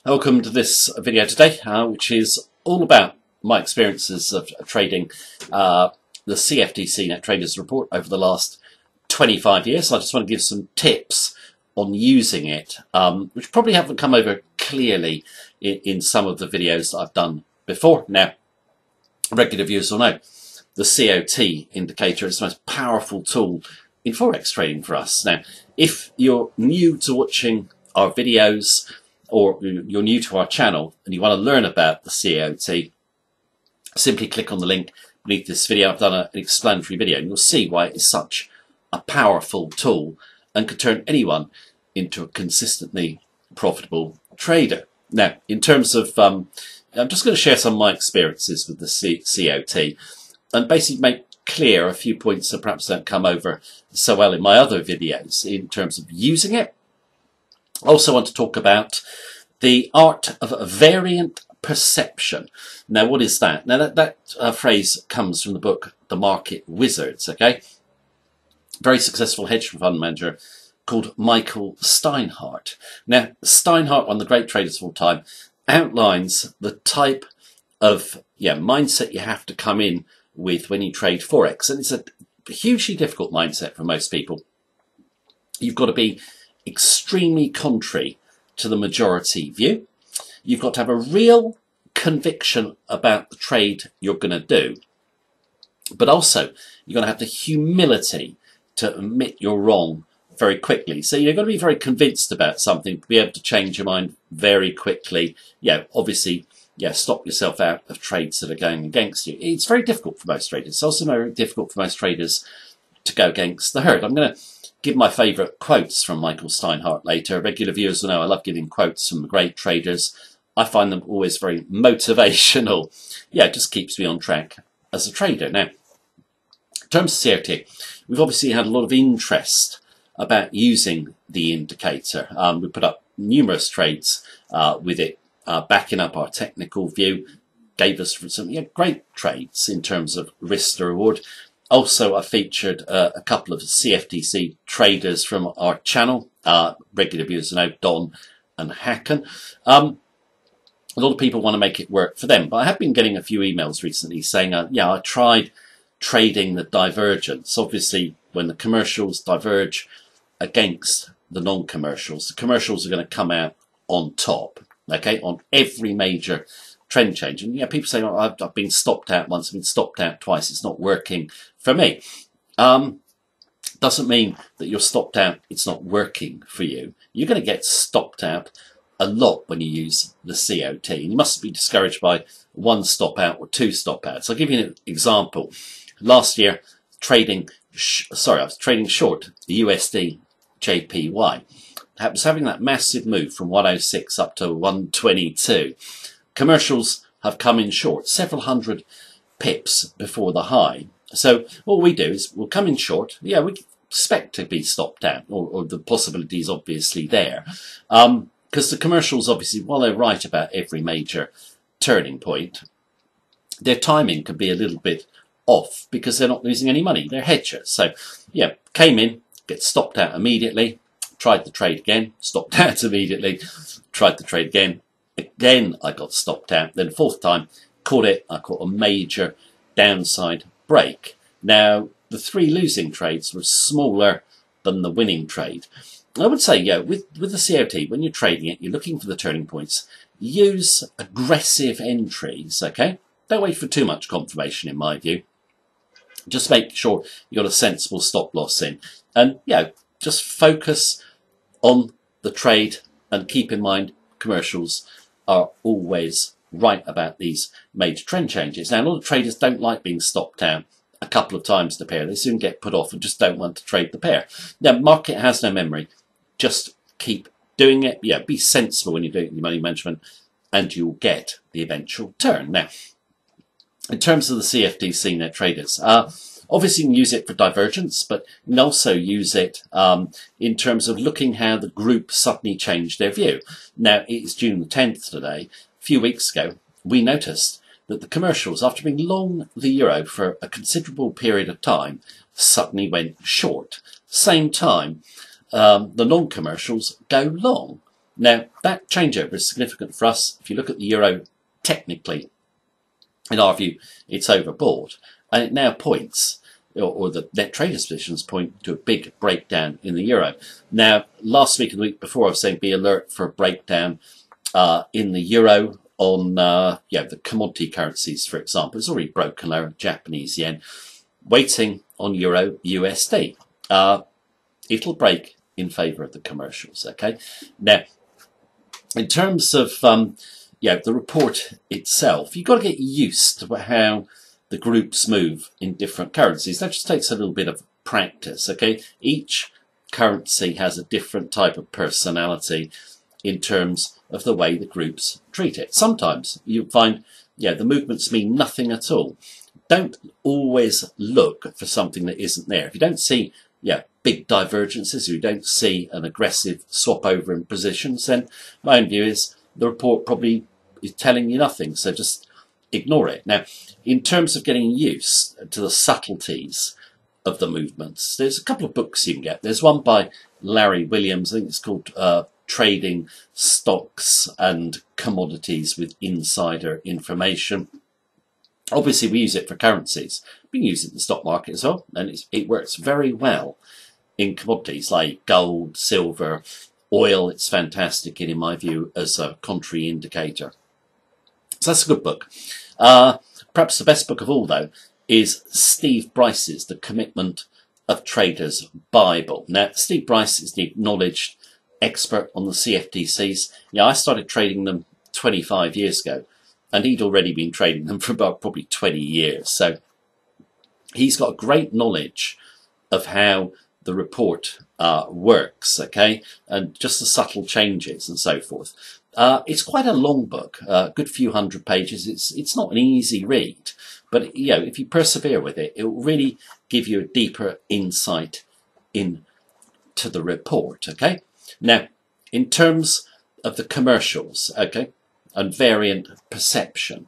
Welcome to this video today, which is all about my experiences of trading the CFTC Net Traders Report over the last 25 years. So I just want to give some tips on using it, which probably haven't come over clearly in some of the videos that I've done before. Now, regular viewers will know the COT indicator is the most powerful tool in Forex trading for us. Now, if you're new to watching our videos, or you're new to our channel and you want to learn about the COT, simply click on the link beneath this video. I've done an explanatory video and you'll see why it is such a powerful tool and can turn anyone into a consistently profitable trader. Now, in terms of, I'm just going to share some of my experiences with the COT and basically make clear a few points that perhaps don't come over so well in my other videos in terms of using it. I also want to talk about the art of variant perception. Now, what is that? Now, that phrase comes from the book The Market Wizards, okay? Very successful hedge fund manager called Michael Steinhardt. Now, Steinhardt, one of the great traders of all time, outlines the type of mindset you have to come in with when you trade Forex. And it's a hugely difficult mindset for most people. You've got to be extremely contrary to the majority view. You've got to have a real conviction about the trade you're going to do, but also you're going to have the humility to admit you're wrong very quickly. So you've got to be very convinced about something to be able to change your mind very quickly. Obviously, stop yourself out of trades that are going against you. It's very difficult for most traders. It's also very difficult for most traders to go against the herd. I'm going to give my favourite quotes from Michael Steinhardt later. Regular viewers will know I love giving quotes from great traders. I find them always very motivational. It just keeps me on track as a trader. Now, in terms of COT, we've obviously had a lot of interest about using the indicator. We put up numerous trades with it, backing up our technical view, gave us some great trades in terms of risk to reward. Also, I featured a couple of CFTC traders from our channel, regular viewers know, Don and Hacken. A lot of people want to make it work for them, but I have been getting a few emails recently saying, I tried trading the divergence. Obviously, when the commercials diverge against the non-commercials, the commercials are going to come out on top, okay, on every major trend change. And people say, I've been stopped out once, I've been stopped out twice, it's not working for me. Doesn't mean that you're stopped out, it's not working for you. You're going to get stopped out a lot when you use the COT. And you mustn't be discouraged by one stop out or two stop outs. I'll give you an example. Last year, I was trading short the USD JPY. I was having that massive move from 106 up to 122. Commercials have come in short, several hundred pips before the high. So what we do is we'll come in short. We expect to be stopped out, or the possibility is obviously there. Because the commercials, obviously, while they're right about every major turning point, their timing can be a little bit off because they're not losing any money. They're hedgers. So, came in, get stopped out immediately, tried the trade again, stopped out immediately, tried the trade again. Again, I got stopped out. Then fourth time, caught it. I caught a major downside break. Now, the three losing trades were smaller than the winning trade. I would say, with the COT, when you're trading it, you're looking for the turning points. Use aggressive entries, okay? Don't wait for too much confirmation, in my view. Just make sure you've got a sensible stop loss in. And, just focus on the trade and keep in mind commercials are always right about these major trend changes. Now, a lot of traders don't like being stopped out a couple of times the pair. They soon get put off and just don't want to trade the pair. Now, market has no memory. Just keep doing it. Be sensible when you're doing your money management and you'll get the eventual turn. Now, in terms of the CFTC Net Traders, obviously you can use it for divergence, but you can also use it in terms of looking how the group suddenly changed their view. Now, it's June the 10th today. A few weeks ago, we noticed that the commercials, after being long the euro for a considerable period of time, suddenly went short. Same time, the non-commercials go long. Now, that changeover is significant for us. If you look at the euro technically, in our view, it's overbought, and it now points, or the net traders positions point to a big breakdown in the euro. Now, last week and the week before, I was saying be alert for a breakdown in the euro on the commodity currencies, for example. It's already broken our Japanese yen. Waiting on euro USD. It'll break in favour of the commercials. Okay. Now, in terms of the report itself, you've got to get used to how the groups move in different currencies. That just takes a little bit of practice. Okay. Each currency has a different type of personality in terms of the way the groups treat it. Sometimes you find, the movements mean nothing at all. Don't always look for something that isn't there. If you don't see, big divergences, or you don't see an aggressive swap over in positions, then my own view is the report probably is telling you nothing. So just ignore it. Now, in terms of getting used to the subtleties of the movements, there's a couple of books you can get. There's one by Larry Williams. I think it's called Trading Stocks and Commodities with Insider Information. Obviously, we use it for currencies. We can use it in the stock market as well, and it works very well in commodities like gold, silver, oil. It's fantastic in my view, as a contrary indicator. So that's a good book. Perhaps the best book of all, though, is Steve Bryce's The Commitment of Traders Bible. Now, Steve Bryce is the acknowledged expert on the CFTCs. I started trading them 25 years ago, and he'd already been trading them for about probably 20 years. So he's got great knowledge of how the report works, okay, and just the subtle changes and so forth. It's quite a long book, a good few hundred pages. It's not an easy read, but if you persevere with it, it will really give you a deeper insight into the report, okay. Now, in terms of the commercials, okay, and variant perception,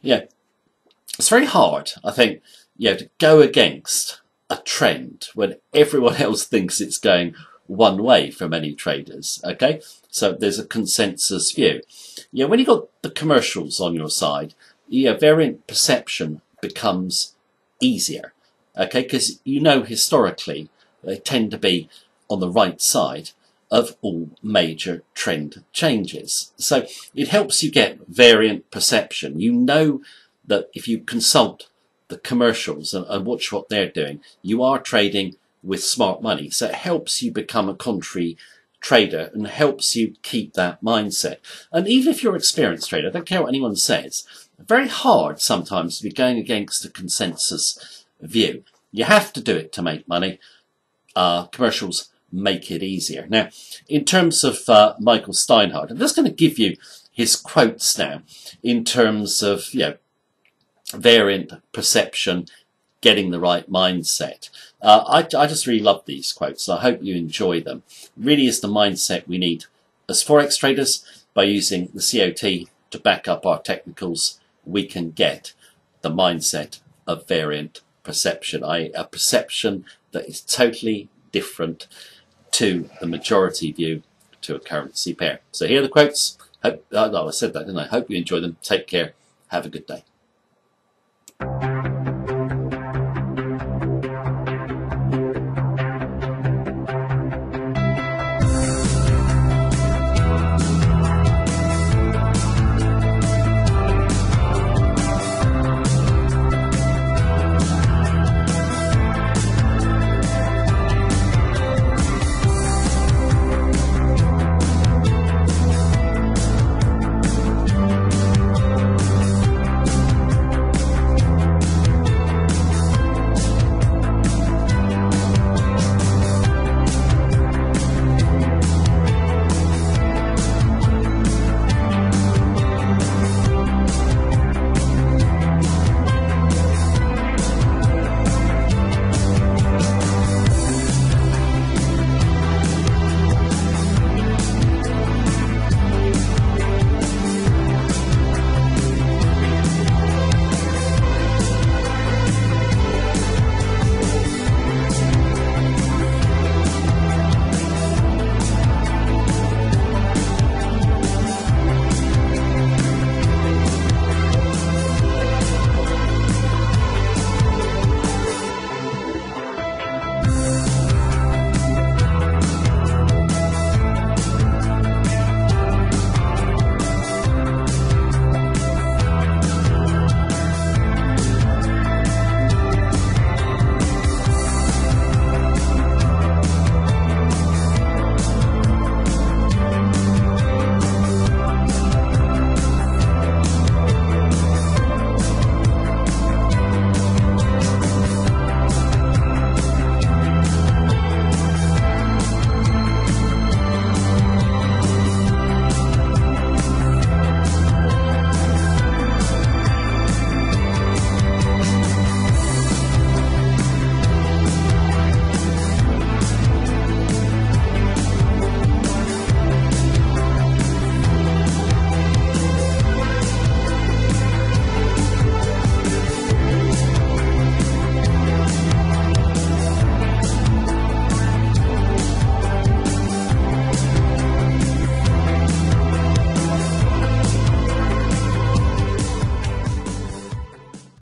it's very hard, I think, to go against a trend when everyone else thinks it's going one way for many traders, okay? So there's a consensus view. When you've got the commercials on your side, variant perception becomes easier, okay? Because historically they tend to be on the right side of all major trend changes. So it helps you get variant perception. You know that if you consult the commercials and watch what they're doing, you are trading with smart money. So it helps you become a contrary trader and helps you keep that mindset. And even if you're an experienced trader, I don't care what anyone says, very hard sometimes to be going against a consensus view. You have to do it to make money. Commercials make it easier. Now, in terms of Michael Steinhardt, I'm just going to give you his quotes now in terms of variant perception, getting the right mindset. I just really love these quotes. I hope you enjoy them. Really is the mindset we need as Forex traders. By using the COT to back up our technicals, we can get the mindset of variant perception, a perception that is totally different to the majority view to a currency pair. So here are the quotes. I said that, didn't I? Hope you enjoy them. Take care. Have a good day.